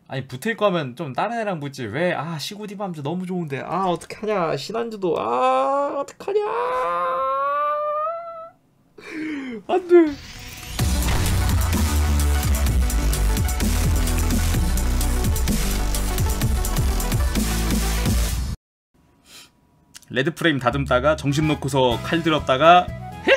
아니 붙을 거면 좀 다른 애랑 붙지 왜 시구디밤즈 너무 좋은데 어떡하냐 신한주도 어떡하냐 안돼. 레드프레임 다듬다가 정신 놓고서 칼 들었다가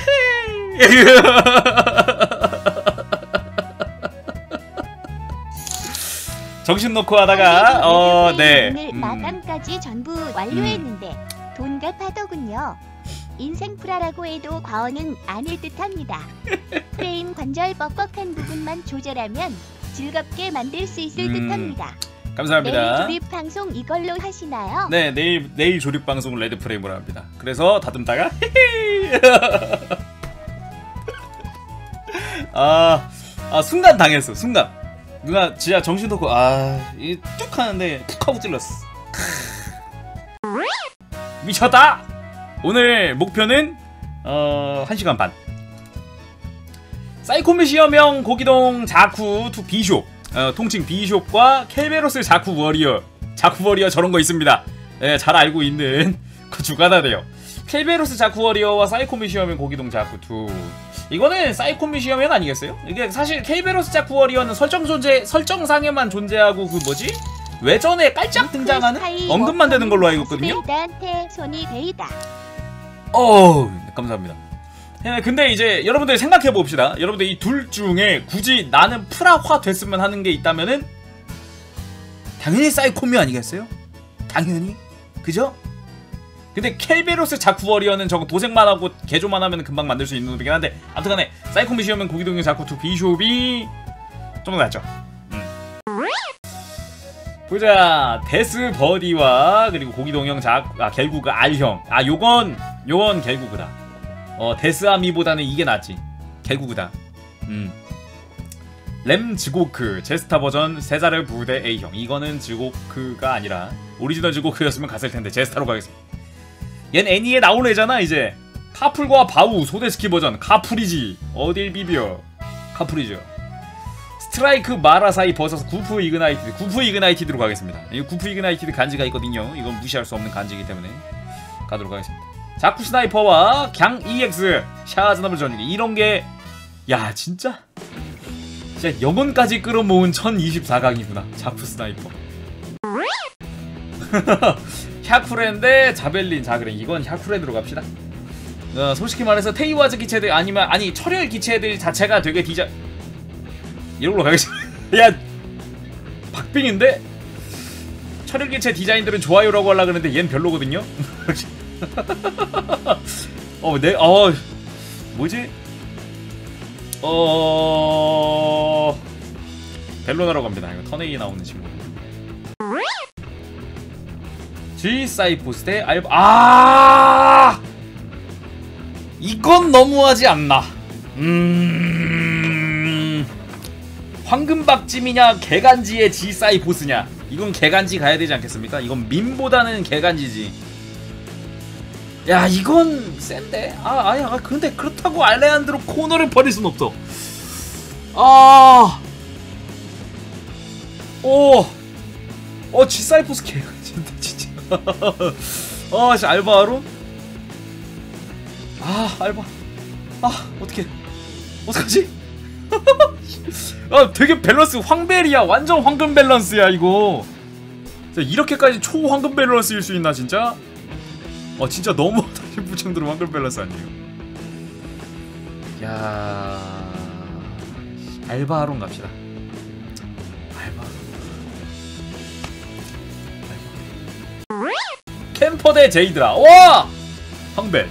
정신 놓고 하다가 네. 오늘 마감까지 전부 완료했는데 돈 갚아더군요. 인생 프라라고 해도 과언은 아닐 듯합니다. 프레임 관절 뻑뻑한 부분만 조절하면 즐겁게 만들 수 있을 듯합니다. 감사합니다. 내일 조립 방송 이걸로 하시나요? 네, 내일 조립 방송을 레드프레임으로 합니다. 그래서 다듬다가 순간 당했어. 순간 누나 진짜 정신 놓고 이 뚝 하는데 툭 하고 찔렀어. 미쳤다. 오늘 목표는 1시간 반. 사이코미시어명 고기동 자쿠 투 비숍, 통칭 비숍과 켈베로스 자쿠 워리어 저런 거 있습니다. 네, 잘 알고 있는 그 두 가다래요. 켈베로스 자쿠 워리어와 사이코미시어명 고기동 자쿠 투. 이거는 사이코미시어면 아니겠어요? 이게 사실 켈베로스 자쿠 워리어는 설정상에만 존재하고 그 뭐지? 외전에 깔짝 등장하는 언급만 되는 걸로 알고 있거든요. 스페이드한테 손이 베이다. 감사합니다. 근데 이제 여러분들 생각해 봅시다. 여러분들 이 둘 중에 굳이 나는 프라화 됐으면 하는 게 있다면은 당연히 사이코미 아니겠어요? 당연히 그죠? 근데 켈베로스 자쿠 워리어는 저거 도색만 하고 개조만 하면 금방 만들 수 있는 놈이긴 한데 아무튼간에 사이코미시어면 고기동의 자쿠 투 비숍이 좀 더 낫죠. 보자. 데스 버디와 그리고 고기동형 겔구그 R형. 요건 겔구그다. 데스아미보다는 이게 낫지. 겔구그다. 램 즈고크 제스타 버전 세자르 부대 A형. 이거는 즈고크가 아니라 오리지널 즈고크였으면 갔을 텐데 제스타로 가겠습니다. 얜 애니에 나올 애잖아 이제. 카풀과 바우 소데스키 버전 카풀이지. 어딜 비벼. 카풀이죠. 스트라이크 마라사이 버서스 구프 이그나이티드로 가겠습니다. 이 구프 이그나이티드 간지가 있거든요. 이건 무시할 수 없는 간지이기 때문에 가도록 하겠습니다. 자쿠 스나이퍼와 갱 EX 샤즈나블 전기 이런게 야 진짜 영혼까지 끌어모은 1024강이구나 자쿠 스나이퍼. 샤쿠렌데 자벨린 자그래. 이건 샤쿠렌으로 갑시다. 솔직히 말해서 테이와즈 기체들 아니 철혈 기체들 자체가 되게 이걸로 가겠습니다. 야 박빙인데? 철혈 기체 디자인들은 좋아요라고 하려고 하는데 얜 별로거든요? 뭐지? 벨로나로 갑니다. 이거 턴A 나오는 친구. G 사이포스 대 알바. 이건 너무하지 않나? 황금박찜이냐 개간지의 G 사이포스냐? 이건 개간지 가야 되지 않겠습니까? 이건 민보다는 개간지지. 야 이건 센데? 근데 그렇다고 알레한드로 코너를 버릴 순 없어. G 사이포스 개간지인데 진짜. 알바로? 알바. 어떡하지? 되게 밸런스 황벨이야. 완전 황금 밸런스야 이거. 이렇게까지 초황금 밸런스일 수 있나 진짜? 진짜 너무하다 싶을 정도로 황금 밸런스 아니에요? 야 알바론 갑시다. 알바. 캠퍼 대 제이드라. 와! 황벨.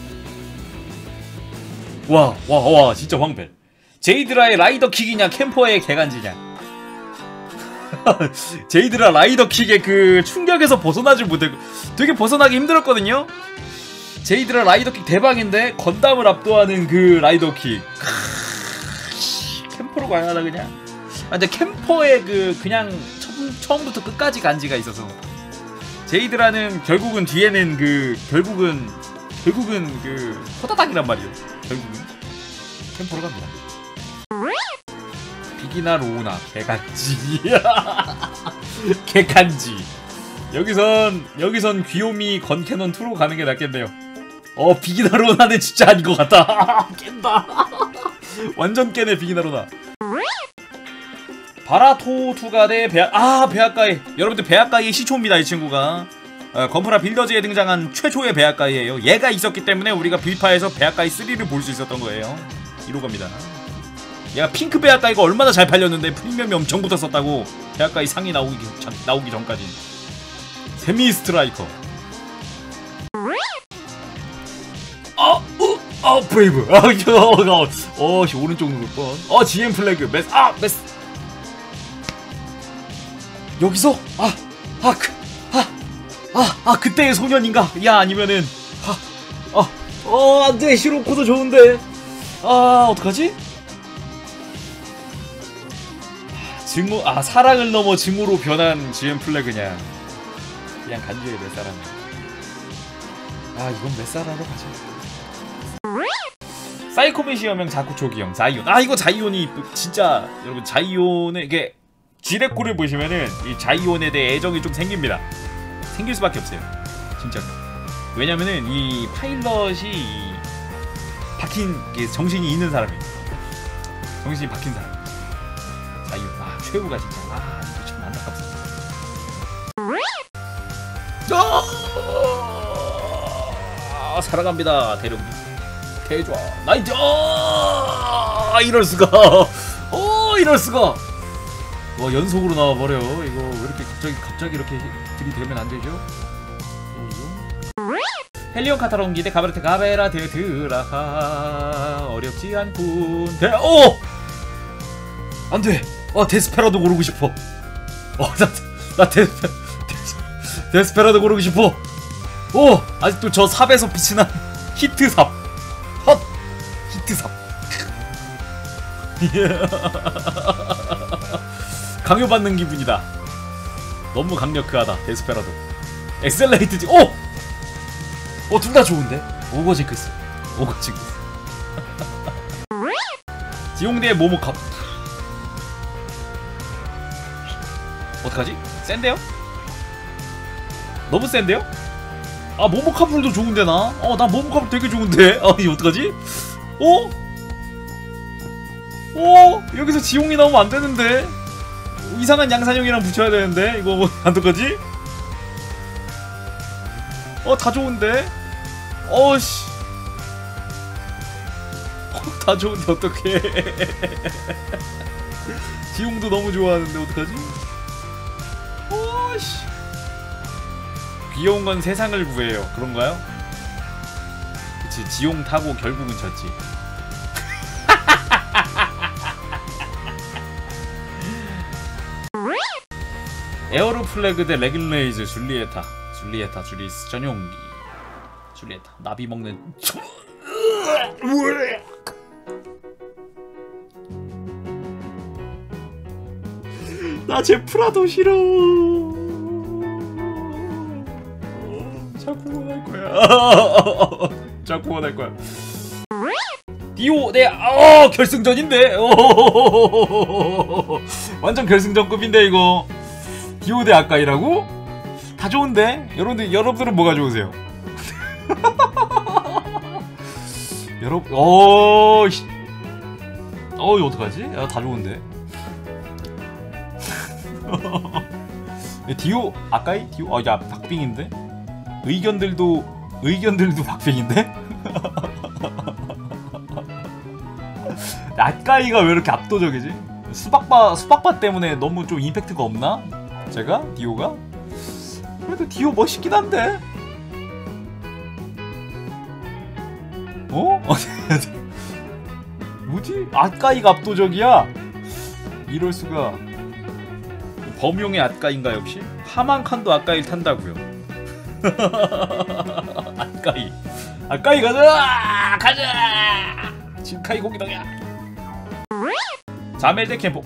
와 진짜 황벨. 제이드라의 라이더킥이냐 캠퍼의 개간지냐. 제이드라 라이더킥의 그 충격에서 벗어나질 못해. 되게 벗어나기 힘들었거든요. 제이드라 라이더킥 대박인데 건담을 압도하는 그 라이더킥. 캠퍼로 가야 하나 그냥. 근데 캠퍼의 그냥 처음부터 끝까지 간지가 있어서. 제이드라는 결국은 뒤에는 결국은 호다닥이란 말이에요. 결국은 캠퍼로 갑니다. 빅이나 로우나 개간지. 개간지. 여기선 귀요미 건캐논 2로 가는 게 낫겠네요. 빅이나 로우나는 진짜 아닌 것 같다. 깬다. 완전 깨네 빅이나 로우나. 바라토2가 대 베아까이. 여러분들 베아까이의 시초입니다 이 친구가. 건프라 빌더즈에 등장한 최초의 베아까이예요. 얘가 있었기 때문에 우리가 빌파에서 베아까이 3를 볼 수 있었던 거예요. 이로 갑니다. 얘가 핑크 베아까이가 얼마나 잘 팔렸는데 프리미엄이 엄청 붙었었다고. 베아까이 상이 나오기 전까지. 세미 스트라이커. 브레이브. 오른쪽 누를 뻔. GM 플래그. 메스. 여기서 그때의 소년인가? 야, 아니면은 안돼. 시로코도 좋은데. 어떡하지? 사랑을 넘어 증오로 변한 GM 플래그냐. 그냥 간주해 메사라는. 이건 메사라로 가자. 사이코메시 여명 자쿠초기형 자이온. 이거 자이온이 진짜 여러분 자이온의 이게 지레코를 보시면은 이 자이온에 대해 애정이 좀 생깁니다. 생길 수밖에 없어요. 진짜. 왜냐면은 이 파일럿이 박힌 정신이 있는 사람이에요. 정신이 박힌 사람. 자이온. 최후가 진짜. 이거 참 안타깝습니다. 살아갑니다. 대령님. 대좌. 나이스. 이럴수가. 이럴수가. 연속으로 나와버려. 이거 왜 이렇게 갑자기 이렇게 들이대면 안되죠? 헬리온 카타롱기 대 가브레테 가베라 대 드라하. 어렵지 않군. 안돼. 데스페라도 고르고 싶어. 나 데스페라도 고르고 싶어. 아직도 저 삽에서 빛이 난 히트삽. 히트삽. 강요받는 기분이다. 너무 강력하다. 데스페라도. 엑셀레이트지. 둘 다 좋은데. 오거징크스. 지용대의 모모캅. 어떡하지? 센데요? 너무 센데요? 모모카풀도 좋은데 나? 나 모모카풀 되게 좋은데? 이거 어떡하지? 여기서 지용이 나오면 안 되는데? 이상한 양산형이랑 붙여야 되는데? 이거 어떡하지? 다 좋은데? 씨. 다 좋은데 어떡해. 지용도 너무 좋아하는데 어떡하지? 씨. 귀여운 건 세상을 구해요. 그런가요? 그치, 지용 타고 결국은 졌지. 에어로 플래그 대 레귤레이즈 줄리에타. 주리스 전용기. 줄리에타. 나비 먹는. 나 제프라도 싫어. 자꾸 원할 거야. 자꾸 원할 거야. 디오 네 결승전인데. 완전 결승전급인데 이거. 디오 대 아까이라고? 다 좋은데? 여러분들은 뭐가 좋으세요? 여러분 이거 어떡하지? 다 좋은데. 디오 아까이? 디오? 야 박빙인데? 의견들도 박빙인데? 아까이가 왜 이렇게 압도적이지? 수박바 때문에 너무 좀 임팩트가 없나? 제가? 디오가? 그래도 디오 멋있긴 한데? 뭐지? 아까이가 압도적이야? 이럴수가. 범용의 아까이인가 역시? 하만칸도 아까이를 탄다고요. 아까이 가자! 진카이 고기덩이야. 자멜 대 캠포.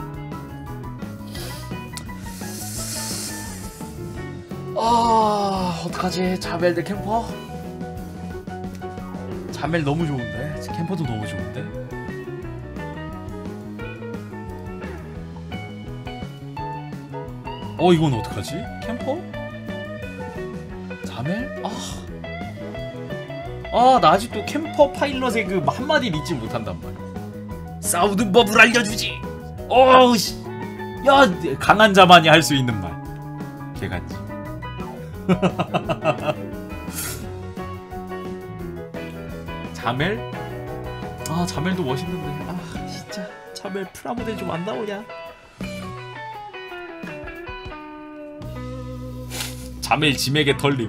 어떡하지? 자멜 대 캠퍼? 자멜 너무 좋은데? 캠퍼도 너무 좋은데? 이건 어떡하지? 캠퍼? 자멜? 나 아직도 캠퍼 파일럿의 그 한마디를 잊지 못한단 말이야. 싸우는 법을 알려주지. 씨. 야, 강한 자만이 할 수 있는 말. 개간지. 자멜? 자멜도 멋있는데. 진짜 자멜 프라모델 좀 안 나오냐? 자멜 짐에게 털림.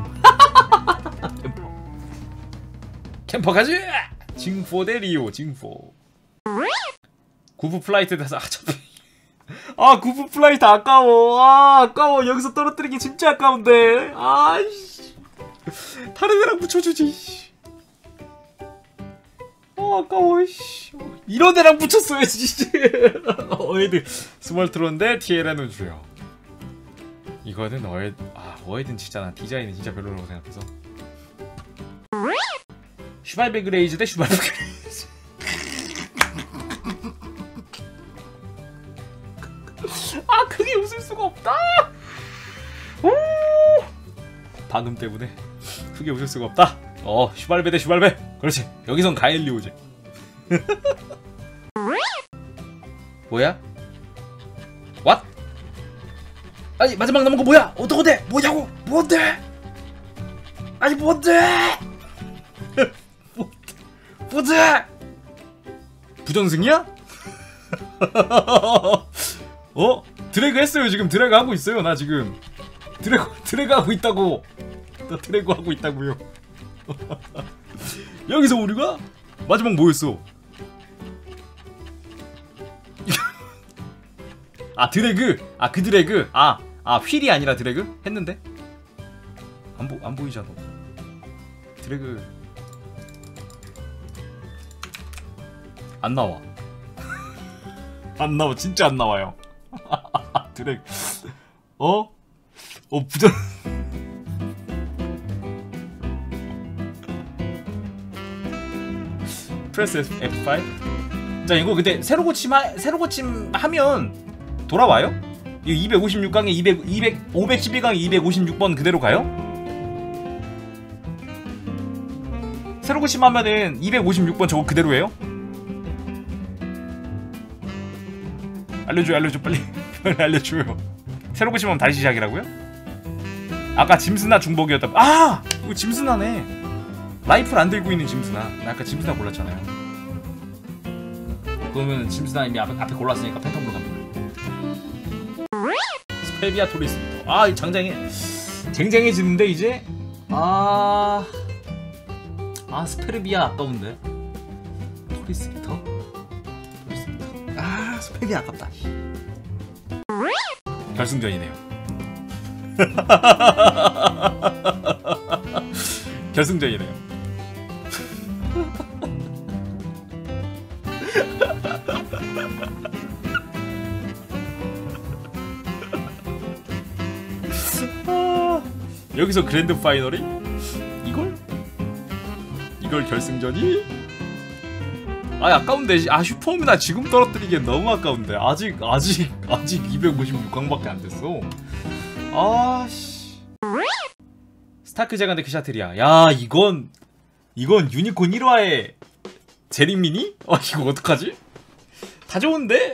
캠퍼 가지! 징포 대 리오 징포. 구프 플라이트 대사. 구프 플라이트 아까워. 아까워. 여기서 떨어뜨리기 진짜 아까운데. 아이씨. 다른 애랑 붙여주지. 아까워. 이런 애랑 붙였어야지. 어헤드 스몰트론 대 TLN 우주요. 이거는 어헤드는 진짜 난 디자인은 진짜 별로라고 생각해서. 슈발베그 레이즈 대 슈발베그 레이즈. 그게 웃을 수가 없다. 방금 때문에 그게 웃을 수가 없다. 슈발베 대 슈발베. 그렇지. 여기선 가엘리오제. 뭐야? 왓? 아니 마지막 남은 거 뭐야? 어떡해? 뭐냐고? 뭔데? 아니 뭔데? 뭔데? 부전승이야? 드래그 했어요. 지금 드래그 하고 있어요. 나 지금 드래그 하고 있다고. 나 드래그 하고 있다고요. 여기서 우리가 마지막 뭐였어? 드래그. 그 드래그. 휠이 아니라 드래그 했는데 안 보이잖아. 드래그 안 나와. 안 나와. 진짜 안 나와요. 드래그. 부전. 프레스 F5. 자, 이거 근데 새로 고침하면 돌아와요? 이거 256강에 512강에 256번 그대로 가요? 새로 고침하면은 256번 저거 그대로예요? 알려줘 빨리. 빨리 알려줘요. 새로 고침하면 다시 시작이라고요? 아까 짐스나 중복이었다. 이거 짐스나네. 라이플 안 들고 있는 짐스나. 나 아까 짐스나 골랐잖아요. 그러면 짐스나 이미 앞에 골랐으니까 팬텀으로 갑니다. 스페비아 토리스비터. 쟁쟁해지는데 이제. 스페르비아 아까운데. 토리스비터. 스페비아 아깝다. 결승전이네요. 결승전이네요. 여기서 그랜드 파이널이? 이걸 결승전이? 아까운데. 슈퍼오미나 지금 떨어뜨리기엔 너무 아까운데. 아직 256강밖에 안 됐어. 스타크 제간 대 크샤트리아. 야, 이건 유니콘 1화의 제리미니? 이거 어떡하지? 다 좋은데?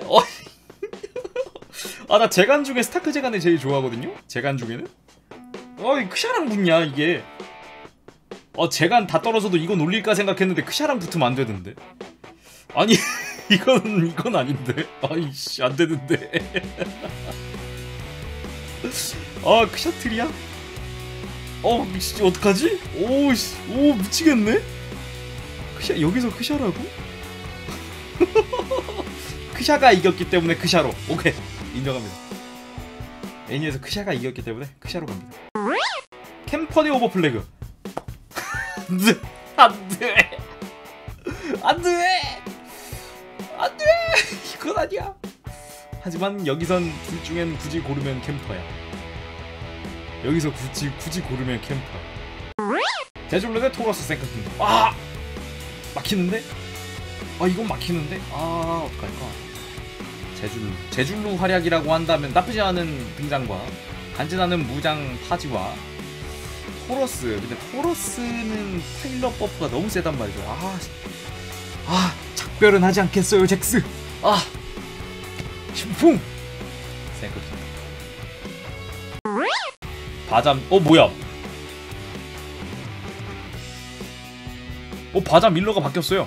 나 제간 중에 스타크 제간을 제일 좋아하거든요? 제간 중에는? 크샤랑 붙냐 이게. 제간 다 떨어져도 이건 올릴까 생각했는데 크샤랑 붙으면 안 되던데. 아니 이건 아닌데. 아이씨 안 되는데. 크샤트리아? 진짜 어떡하지? 오 미치겠네. 여기서 크샤라고? 크샤가 이겼기 때문에 크샤로. 오케이 인정합니다. 애니에서 크샤가 이겼기 때문에 크샤로 갑니다. 캠퍼 대 오버플래그. 안돼. 이건 아니야. 하지만 여기선 둘 중엔 굳이 고르면 캠퍼야. 여기서 굳이 고르면 캠퍼. 제졸로 대 토러스 생크킹. 막히는데? 이건 막히는데? 어떡할까? 제줄루 활약이라고 한다면 나쁘지 않은 등장과 간지나는 무장 타지와 토러스. 근데 토러스는 타일러 버프가 너무 세단 말이죠. 작별은 하지 않겠어요 잭스. 신풍 생각. 바잠. 뭐야, 바잠 밀러가 바뀌었어요.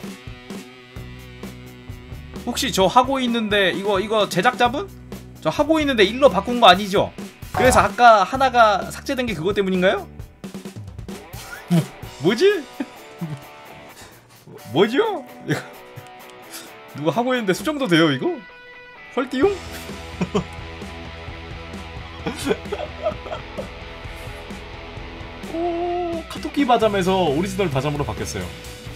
혹시 저 하고 있는데 이거 제작자분? 저 하고 있는데 일러 바꾼 거 아니죠? 그래서 아까 하나가 삭제된 게 그것 때문인가요? 뭐지? 뭐죠? 누가 하고 있는데 수정도 돼요 이거? 헐띠용? 카토키 바잠에서 오리지널 바잠으로 바뀌었어요.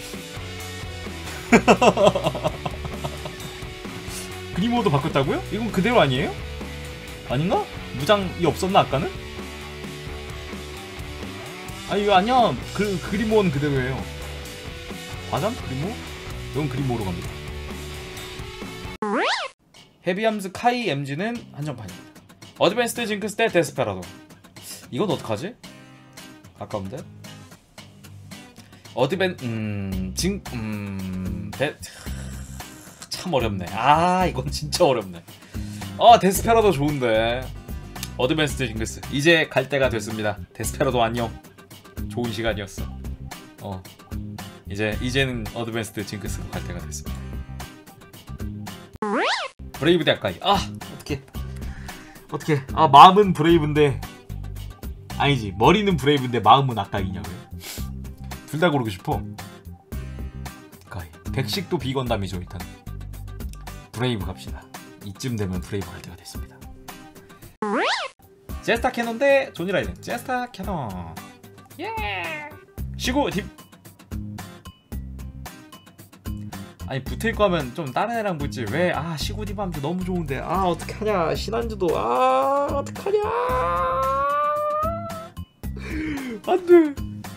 그리모도 바꿨다고요? 이건 그대로 아니에요? 아닌가? 무장이 없었나 아까는? 이거 아니야. 그리모는 그대로예요. 바잠? 그리모? 이건 그리모로 갑니다. 헤비함스 카이 MG는 한정판입니다. 어드밴스드 징크스 대 데스페라도. 이건 어떡하지? 아까운데? 참 어렵네. 이건 진짜 어렵네. 데스페라도 좋은데. 어드밴스드 징크스. 이제 갈 때가 됐습니다. 데스페라도 안녕. 좋은 시간이었어. 이제는 어드밴스드 징크스로 갈 때가 됐습니다. 브레이브 대 아까이. 어떻게? 마음은 브레이브인데 아니지. 머리는 브레이브인데 마음은 아까이냐고요? 둘 다 고르고 싶어. 아까이. 백식도 비건담이죠 일단. 브레이브 갑시다. 이쯤 되면 브레이브 갈 때가 됐습니다. 제스타 캐논 대 조니 라이든. 제스타 캐논. 시구 딥. 붙을 거면 좀 다른 애랑 붙지. 왜? 시구 딥함도 너무 좋은데. 어떡하냐. 신한주도. 어떡하냐. 안돼.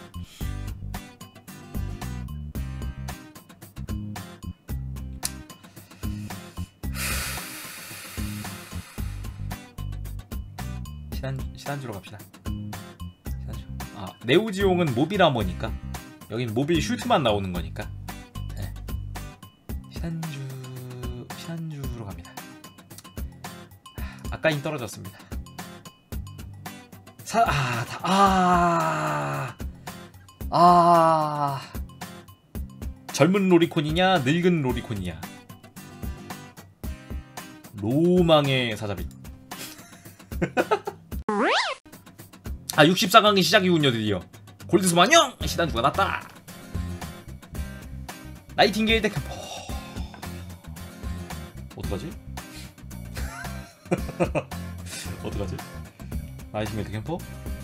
신한주로 갑시다. 신한주. 네오지용은 모빌아머니까. 여긴 모빌 슈트만 나오는 거니까. 네. 신한주로 갑니다. 아까인 떨어졌습니다. 젊은 로리콘이냐 늙은 로리콘이냐. 로망의 사자비. 64강이 시작이군요. 드디어 골드스모 안녕. 신한주가 났다. 나이팅게일 대 캠퍼. 어떡하지? 어떡하지? 나이팅게일 대 캠퍼?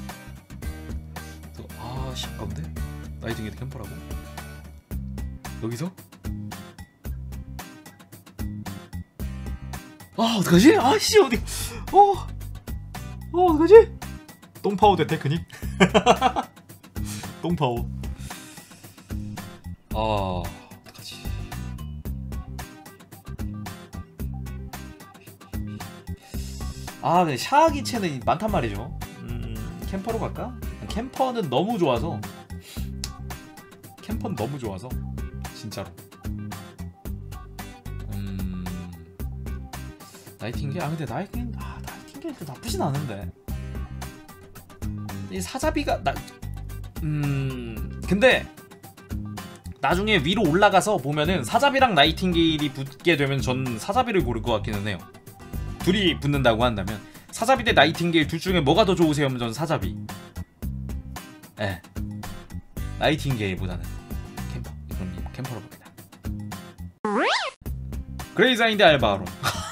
아까운데? 나이팅게일 대 캠퍼라고? 여기서? 어떡하지? 어디? 어떡하지? 똥파워 대 테크닉? 똥파워. 어떡하지? 근데 샤아기체는 많단 말이죠. 캠퍼로 갈까? 캠퍼는 너무 좋아서. 진짜로. 나이팅게일? 근데 나이팅게일도 나쁘진 않은데. 이 사자비가 근데 나중에 위로 올라가서 보면은 사자비랑 나이팅게일이 붙게 되면 전 사자비를 고를 것 같기는 해요. 둘이 붙는다고 한다면 사자비 대 나이팅게일 둘 중에 뭐가 더 좋으세요? 하면 전 사자비. 나이팅게일보다는 캠퍼. 이건 캠퍼로 봅니다. 그레이자인 대 알바론.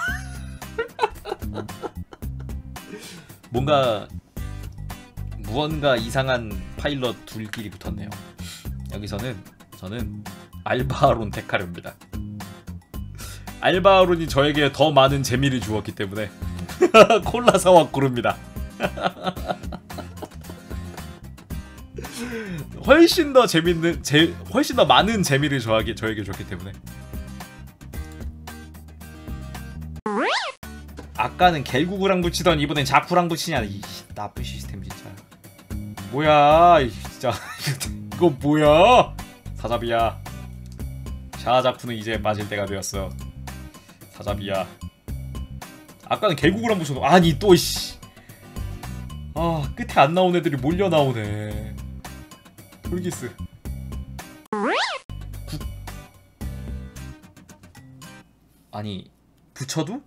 무언가 이상한 파일럿 둘끼리 붙었네요. 여기서는 저는 알바론 데카르입니다. 알바론이 저에게 더 많은 재미를 주었기 때문에 콜라 사와 고릅니다. 훨씬 더 재밌는, 훨씬 더 많은 재미를 저에게 줬기 때문에. 아까는 겔구구랑 붙이던 이번엔 자쿠랑 붙이냐. 이 나쁜 시스템 진짜. 뭐야 진짜. 이거 뭐야. 사자비야. 샤자쿠는 이제 빠질 때가 되었어. 사자비야. 아까는 겔구구랑 붙여도 아니 또 씨. 아 끝에 안 나온 애들이 몰려 나오네. 톨기스. 아니 붙여도?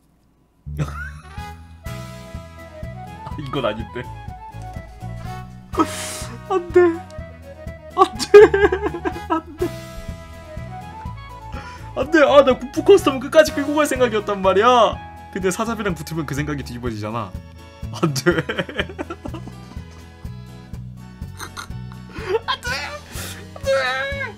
이건 아닌데. 안돼 안돼 안돼. 아 나 구프 커스텀 끝까지 끌고 갈 생각이었단 말이야. 근데 사자비랑 붙으면 그 생각이 뒤집어지잖아. 안돼 안돼 안돼.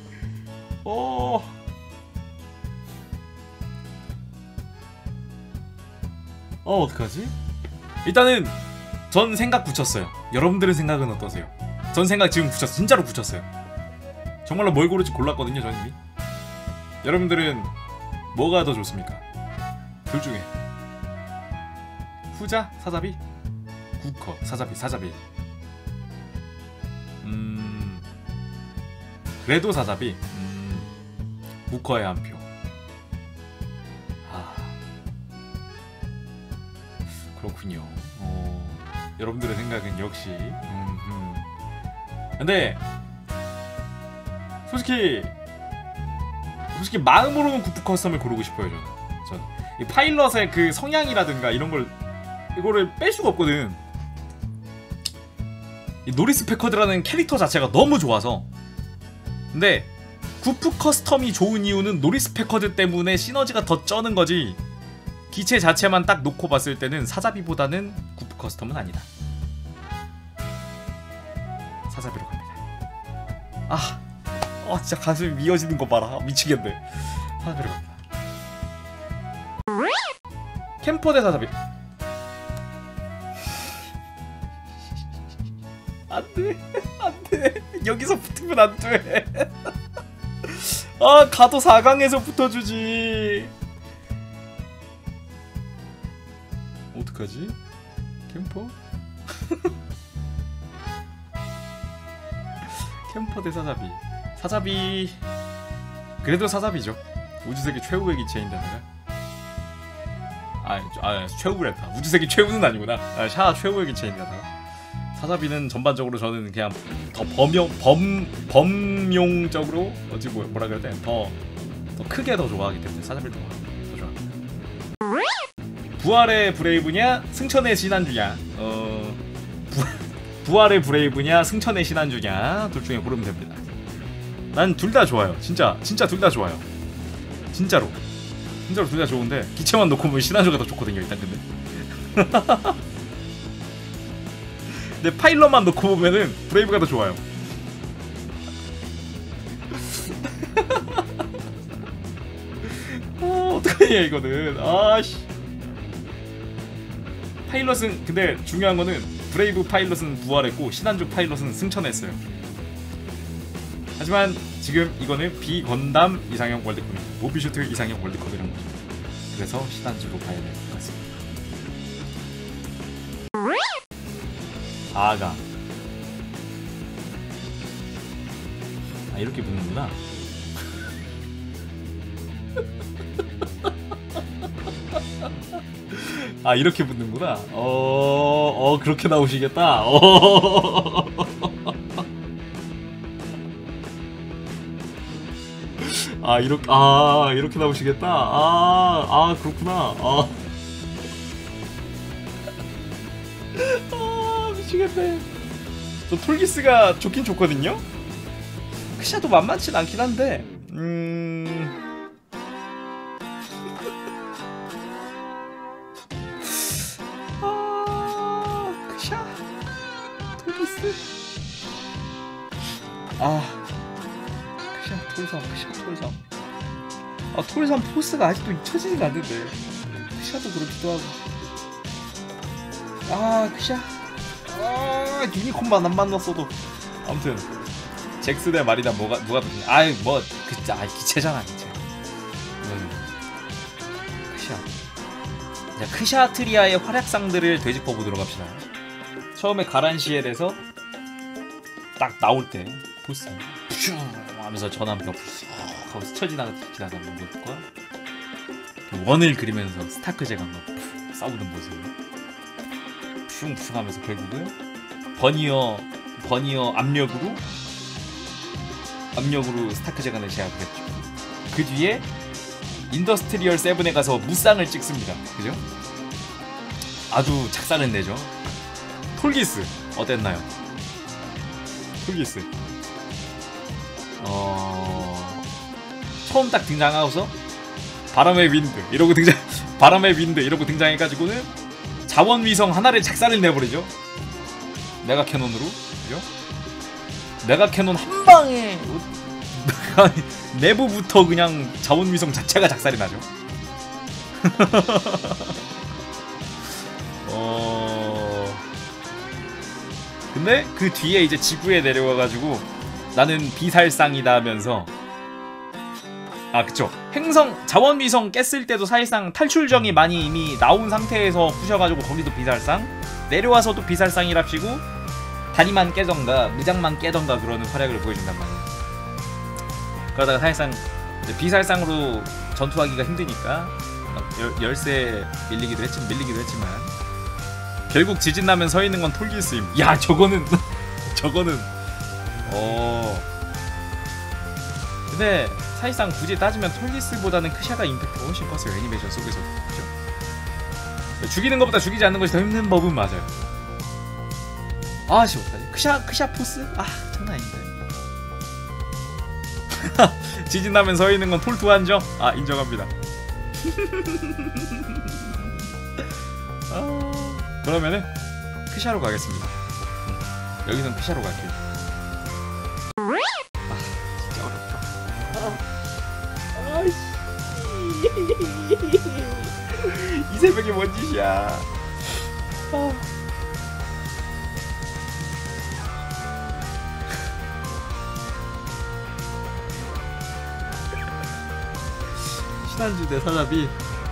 어떡하지? 일단은 전 생각 붙였어요. 여러분들의 생각은 어떠세요? 전 생각 지금 붙였어요. 진짜로 붙였어요. 정말로 뭘 고를지 골랐거든요. 저는 이미. 여러분들은 뭐가 더 좋습니까? 둘 중에 후자? 사자비? 구커 사자비 그래도 사자비. 구커에 한 표. 그렇군요. 여러분들의 생각은 역시. 근데 솔직히 마음으로는 구프 커스텀을 고르고 싶어요. 저는 이 파일럿의 그 성향이라든가 이거를 뺄 수가 없거든. 이 노리스 패커드라는 캐릭터 자체가 너무 좋아서. 근데 구프 커스텀이 좋은 이유는 노리스 패커드 때문에 시너지가 더 쩌는 거지. 기체 자체만 딱 놓고 봤을 때는 사자비보다는 구프 커스텀은 아니다. 사자비로 갑니다. 진짜 가슴이 미어지는 거 봐라. 미치겠네. 사자비로 갑니다. 캠퍼 대 사자비. 안돼 안돼. 여기서 붙으면 안돼. 가도 4강에서 붙어주지. 어떡하지? 캠퍼? 캠퍼 대 사자비. 그래도 사자비죠. 우주세계 최후의 기체인데 내가. 최후랬다. 우주세계 최후는 아니구나. 샤 최후의 기체인데 내가. 사자비는 전반적으로 저는 그냥 더 범용적으로 뭐라 그래야 돼? 더 크게 더 좋아하기 때문에 사자비를 더 좋아. 부활의 브레이브냐 승천의 신한주냐. 부활의 브레이브냐 승천의 신한주냐. 둘 중에 고르면 됩니다. 난 둘 다 좋아요. 진짜 둘 다 좋아요. 진짜로 둘 다 좋은데 기체만 놓고 보면 신한주가 더 좋거든요. 일단 근데 파일럿만 놓고 보면은 브레이브가 더 좋아요. 어떡하냐 이거는. 파일럿은 근데 중요한 거는 브레이브 파일럿은 부활했고 신한주 파일럿은 승천했어요. 하지만 지금 이거는 비건담 이상형 월드컵입니다. 모비슈트 이상형 월드컵이라는 거죠. 그래서 신한주로 가야 될 것 같습니다. 4강. 이렇게 붙는구나. 이렇게 붙는구나. 그렇게 나오시겠다. 이렇게 나오시겠다. 그렇구나. 미치겠네. 저 톨기스가 좋긴 좋거든요. 크샤도 만만치 않긴 한데. 크샤 톨기스. 크샤 톨삼. 톨삼 포스가 아직도 잊혀지지가 않는데. 크샤도 그렇기도 하고. 크샤. 유니콘만 안 만났어도. 아무튼 잭스 대 마리나 누가 기체잖아 기체. 크샤. 자, 크샤트리아의 활약상들을 되짚어 보도록 합시다. 처음에 가란시엘에서 딱 나올 때 보스 푸슝 하면서 전함기가 푸슝 하고 스쳐 지나가는 것과 원을 그리면서 스타크 제강과 싸우는 모습 푸슝푸슝 하면서 결국은 버니어 압력으로 스타크 제강을 제압을 했죠. 그 뒤에 인더스트리얼 7에 가서 무쌍을 찍습니다. 그죠? 아주 작살은 내죠. 톨기스 어땠나요? 톨기스 처음 딱 등장하고서 바람의 윈드 이러고 등장해가지고는 자원위성 하나를 작살을 내버리죠. 메가 캐논으로. 그죠? 메가 캐논 한 방에 내부부터 그냥 자원위성 자체가 작살이 나죠. 근데 그 뒤에 이제 지구에 내려와가지고 나는 비살상이다 하면서 그쵸. 행성 자원위성 깼을 때도 사실상 탈출정이 많이 이미 나온 상태에서 부셔가지고 거기도 비살상 내려와서도 비살상이랍시고 다리만 깨던가 무장만 깨던가 그러는 활약을 보여준단 말이에요. 그러다가 사실상 비살상으로 전투하기가 힘드니까 막 열세 밀리기도 했지만 결국 지진나면 서 있는 건 톨기스임. 야 저거는 근데 사실상 굳이 따지면 톨기스보다는 크샤가 임팩트가 훨씬 컸어요. 애니메이션 속에서. 그죠? 죽이는 것보다 죽이지 않는 것이 더 힘든 법은 맞아요. 아씨 어떡하지? 크샤 포스? 장난 아닌데. 지진나면 서 있는 건 톨2 한정? 인정합니다. 그러면은 크샤로 가겠습니다. 여기선 크샤로 갈게요. 진짜 어렵다. 이 새벽에 뭔 짓이야. 신한주 대 사자비.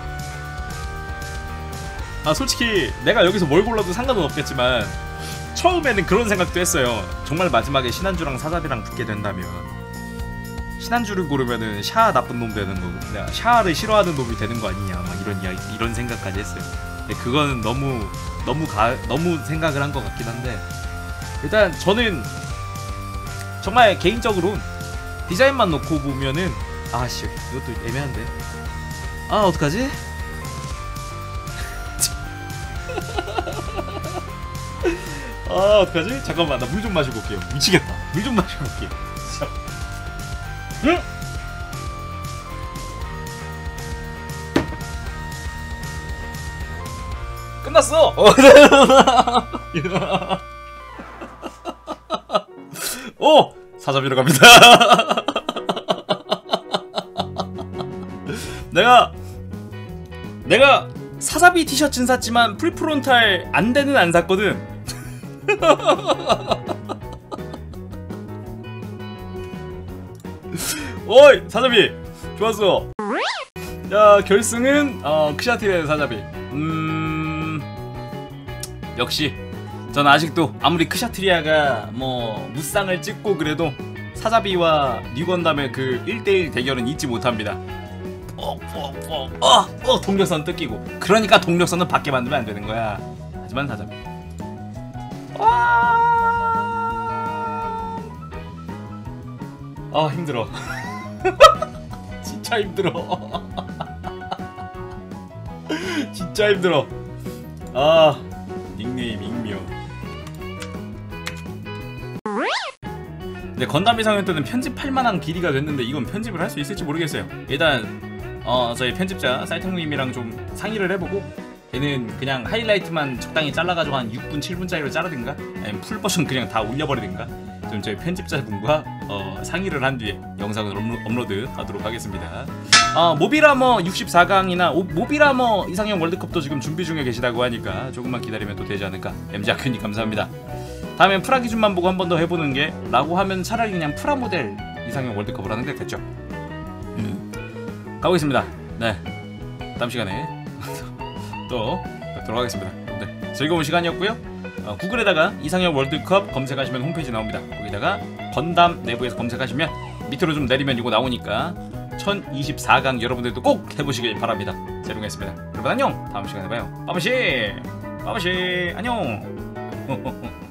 솔직히 내가 여기서 뭘 골라도 상관은 없겠지만 처음에는 그런 생각도 했어요. 정말 마지막에 신한주랑 사자비랑 붙게 된다면 신한주를 고르면은 샤 나쁜 놈 되는 거고 내가 샤를 싫어하는 놈이 되는 거 아니냐 막 이런 생각까지 했어요. 근데 그거는 너무 생각을 한 것 같긴 한데 일단 저는 정말 개인적으로 디자인만 놓고 보면은 씨 이것도 애매한데 어떡하지? 어떡하지? 잠깐만 나 물 좀 마시고 올게요. 미치겠다. 물 좀 마시고 올게요. 응? 끝났어! 사자비로 갑니다. 내가 사자비 티셔츠는 샀지만 풀프론탈 안대는 안 샀거든. 어이 사자비 좋았어. 자 결승은 크샤트리아 사자비. 역시 전 아직도 아무리 크샤트리아가 무쌍을 찍고 그래도 사자비와 뉴건담의 그 1대1 대결은 잊지 못합니다. 동력선 뜯기고. 그러니까 동력선은 밖에 만들면 안 되는 거야. 하지만 사자비. 힘들어. 진짜 힘들어. 진짜 힘들어. 닉네임 익명. 근데 건담 이상현 때는 편집할 만한 길이가 됐는데 이건 편집을 할 수 있을지 모르겠어요. 일단 저희 편집자 쌀탕님이랑 좀 상의를 해보고 얘는 그냥 하이라이트만 적당히 잘라가지고 한 6분 7분짜리로 자르든가 아니면 풀버전 그냥 다 올려버리든가 좀 저희 편집자분과 상의를 한 뒤에 영상을 업로드 하도록 하겠습니다. 모비라머 64강이나 모비라머 이상형 월드컵도 지금 준비 중에 계시다고 하니까 조금만 기다리면 또 되지 않을까. MZ아큐님 감사합니다. 다음엔 프라 기준만 보고 한 번 더 해보는 게 라고 하면 차라리 그냥 프라모델 이상형 월드컵을 하는 게 됐죠. 가보겠습니다. 네, 다음 시간에 또 돌아가겠습니다. 여러분들 즐거운 시간이었고요. 구글에다가 이상형 월드컵 검색하시면 홈페이지 나옵니다. 거기다가 건담 내부에서 검색하시면 밑으로 좀 내리면 이거 나오니까 1024강 여러분들도 꼭 해보시길 바랍니다. 재롱했습니다. 여러분 안녕. 다음 시간에 봐요. 빠바시 안녕.